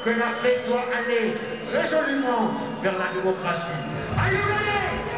que l'Afrique doit aller résolument vers la démocratie. Allez, allez!